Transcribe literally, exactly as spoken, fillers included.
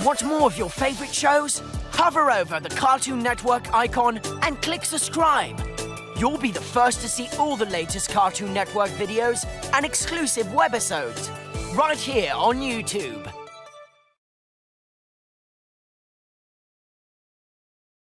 Want more of your favorite shows? Hover over the Cartoon Network icon and click subscribe. You'll be the first to see all the latest Cartoon Network videos and exclusive webisodes right here on YouTube.